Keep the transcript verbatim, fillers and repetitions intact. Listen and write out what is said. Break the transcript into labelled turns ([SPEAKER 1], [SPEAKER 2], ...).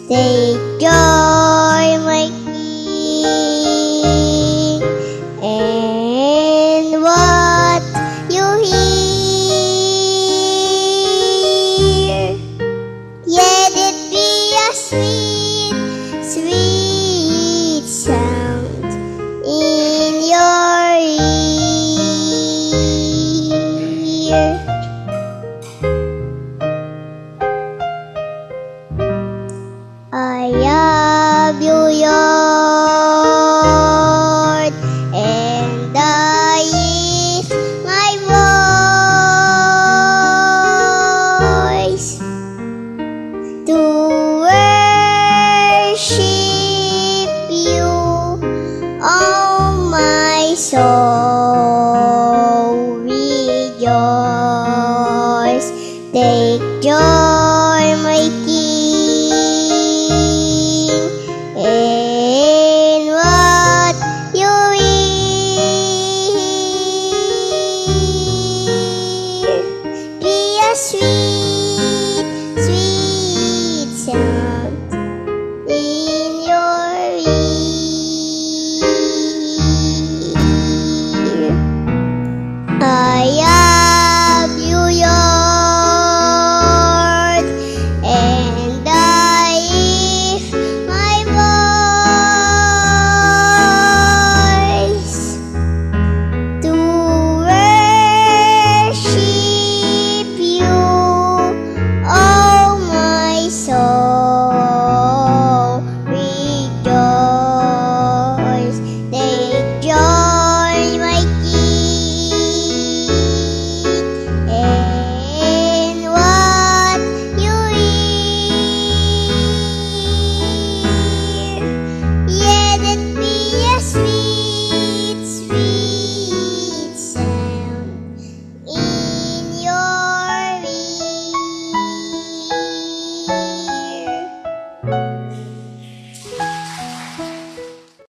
[SPEAKER 1] Take joy, my King, in what you hear. Let it be a sweet, sweet sound in your ear. I love you, Lord, and I lift my voice to worship